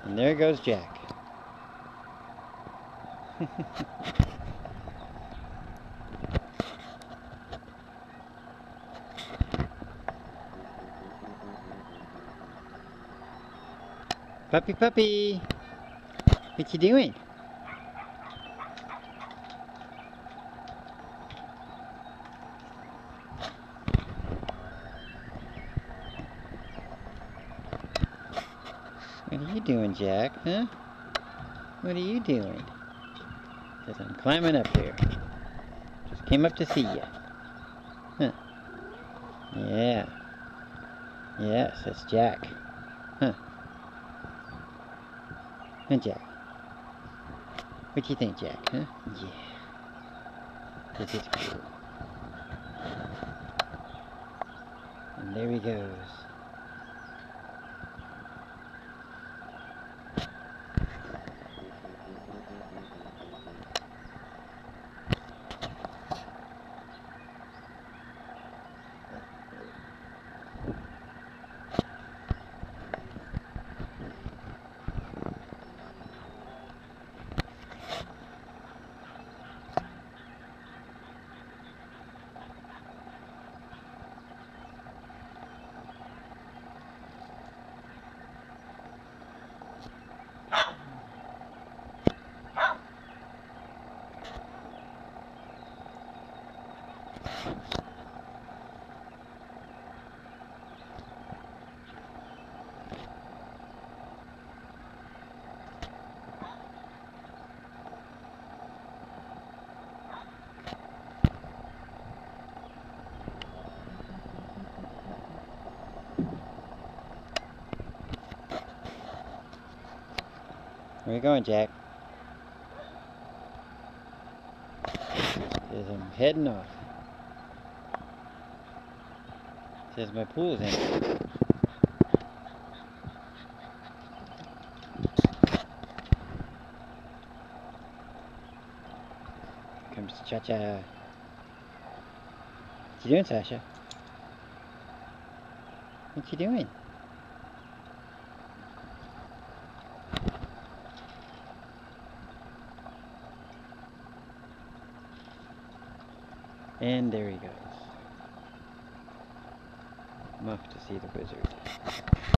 And there goes Jack. Puppy, puppy! What you doing? What are you doing, Jack, huh? What are you doing? Says I'm climbing up here. Just came up to see you. Huh. Yeah. Yes, that's Jack. Huh. Huh, Jack? What do you think, Jack, huh? Yeah. This is cool. And there he goes. Where you going, Jack? Says I'm heading off. Says my pool's empty. Comes Cha-Cha. What you doing, Sasha? What you doing? And there he goes. I'm off to see the wizard.